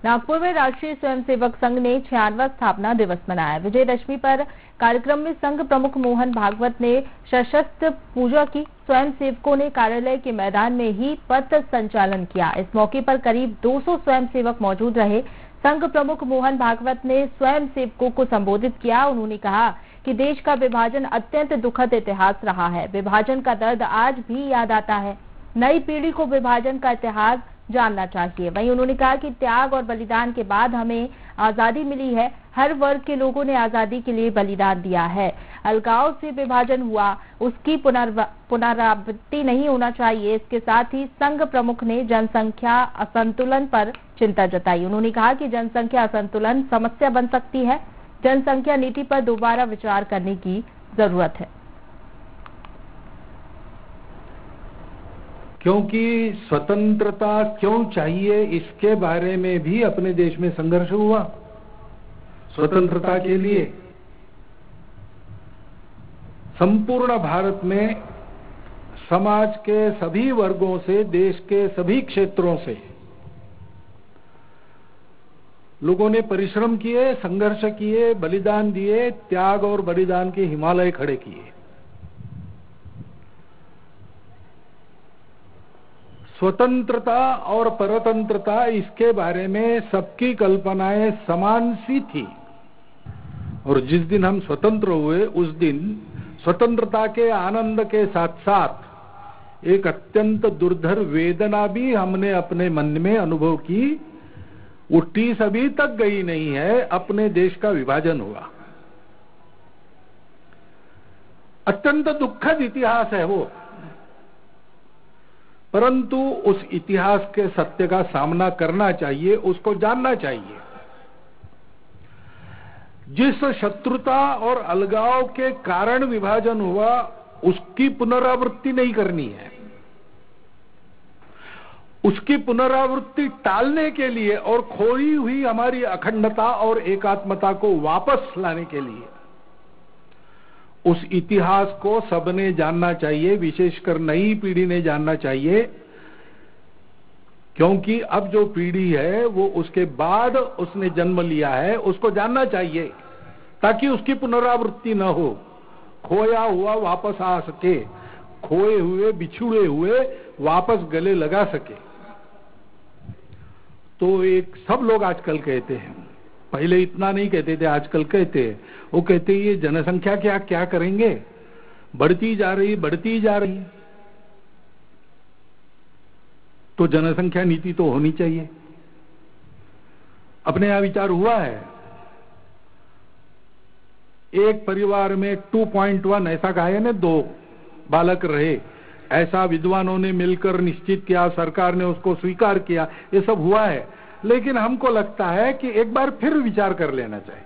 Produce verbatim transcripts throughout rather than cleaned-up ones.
नागपुर में राष्ट्रीय स्वयंसेवक संघ ने छियानवा स्थापना दिवस मनाया। विजयदशमी पर कार्यक्रम में संघ प्रमुख मोहन भागवत ने सशस्त्र पूजा की। स्वयंसेवकों ने कार्यालय के मैदान में ही पथ संचालन किया। इस मौके पर करीब दो सौ स्वयंसेवक मौजूद रहे। संघ प्रमुख मोहन भागवत ने स्वयंसेवकों को संबोधित किया। उन्होंने कहा कि देश का विभाजन अत्यंत दुखद इतिहास रहा है। विभाजन का दर्द आज भी याद आता है। नई पीढ़ी को विभाजन का इतिहास जानना चाहिए। वहीं उन्होंने कहा कि त्याग और बलिदान के बाद हमें आजादी मिली है। हर वर्ग के लोगों ने आजादी के लिए बलिदान दिया है। अलगाव से विभाजन हुआ, उसकी पुनरावृत्ति नहीं होना चाहिए। इसके साथ ही संघ प्रमुख ने जनसंख्या असंतुलन पर चिंता जताई। उन्होंने कहा कि जनसंख्या असंतुलन समस्या बन सकती है। जनसंख्या नीति पर दोबारा विचार करने की जरूरत है, क्योंकि स्वतंत्रता क्यों चाहिए इसके बारे में भी अपने देश में संघर्ष हुआ। स्वतंत्रता के लिए संपूर्ण भारत में समाज के सभी वर्गों से, देश के सभी क्षेत्रों से लोगों ने परिश्रम किए, संघर्ष किए, बलिदान दिए, त्याग और बलिदान के हिमालय खड़े किए। स्वतंत्रता और परतंत्रता, इसके बारे में सबकी कल्पनाएं समान सी थी। और जिस दिन हम स्वतंत्र हुए उस दिन स्वतंत्रता के आनंद के साथ साथ एक अत्यंत दुर्धर वेदना भी हमने अपने मन में अनुभव की। वो टीस अभी तक गई नहीं है, अपने देश का विभाजन हुआ। अत्यंत दुखद इतिहास है वो, परंतु उस इतिहास के सत्य का सामना करना चाहिए, उसको जानना चाहिए। जिस शत्रुता और अलगाव के कारण विभाजन हुआ, उसकी पुनरावृत्ति नहीं करनी है। उसकी पुनरावृत्ति टालने के लिए और खोई हुई हमारी अखंडता और एकात्मता को वापस लाने के लिए उस इतिहास को सबने जानना चाहिए, विशेषकर नई पीढ़ी ने जानना चाहिए। क्योंकि अब जो पीढ़ी है वो उसके बाद उसने जन्म लिया है, उसको जानना चाहिए ताकि उसकी पुनरावृत्ति न हो, खोया हुआ वापस आ सके, खोए हुए बिछुड़े हुए वापस गले लगा सके। तो एक सब लोग आजकल कहते हैं, पहले इतना नहीं कहते थे, आजकल कहते हैं। वो कहते हैं ये जनसंख्या क्या क्या करेंगे, बढ़ती जा रही बढ़ती जा रही तो जनसंख्या नीति तो होनी चाहिए। अपने यहां विचार हुआ है, एक परिवार में टू पॉइंट वन ऐसा कहा है ना, दो बालक रहे, ऐसा विद्वानों ने मिलकर निश्चित किया, सरकार ने उसको स्वीकार किया, ये सब हुआ है। लेकिन हमको लगता है कि एक बार फिर विचार कर लेना चाहिए,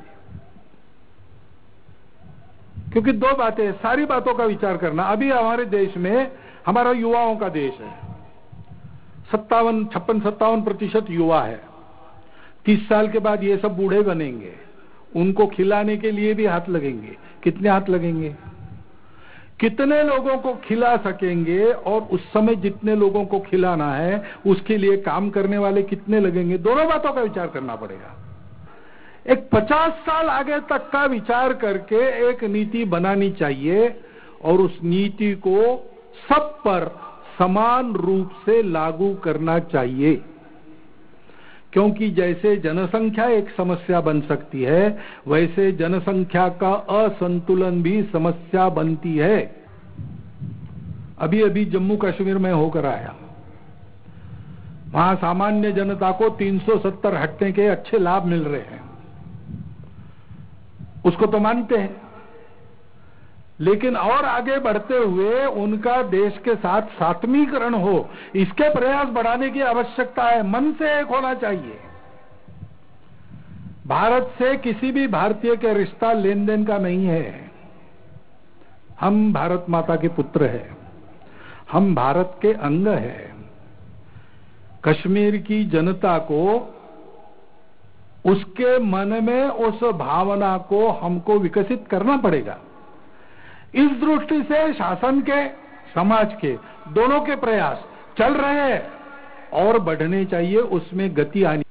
क्योंकि दो बातें, सारी बातों का विचार करना। अभी हमारे देश में, हमारा युवाओं का देश है, सत्तावन छप्पन सत्तावन प्रतिशत युवा है। तीस साल के बाद ये सब बूढ़े बनेंगे, उनको खिलाने के लिए भी हाथ लगेंगे। कितने हाथ लगेंगे, कितने लोगों को खिला सकेंगे, और उस समय जितने लोगों को खिलाना है उसके लिए काम करने वाले कितने लगेंगे, दोनों बातों का विचार करना पड़ेगा। एक पचास साल आगे तक का विचार करके एक नीति बनानी चाहिए, और उस नीति को सब पर समान रूप से लागू करना चाहिए। क्योंकि जैसे जनसंख्या एक समस्या बन सकती है, वैसे जनसंख्या का असंतुलन भी समस्या बनती है। अभी अभी जम्मू कश्मीर में होकर आया, वहां सामान्य जनता को तीन सौ सत्तर हटने के अच्छे लाभ मिल रहे हैं, उसको तो मानते हैं। लेकिन और आगे बढ़ते हुए उनका देश के साथ सात्मीकरण हो, इसके प्रयास बढ़ाने की आवश्यकता है। मन से एक होना चाहिए। भारत से किसी भी भारतीय के रिश्ता लेन देन का नहीं है। हम भारत माता के पुत्र हैं, हम भारत के अंग हैं। कश्मीर की जनता को, उसके मन में उस भावना को हमको विकसित करना पड़ेगा। इस दृष्टि से शासन के, समाज के, दोनों के प्रयास चल रहे हैं और बढ़ने चाहिए, उसमें गति आनी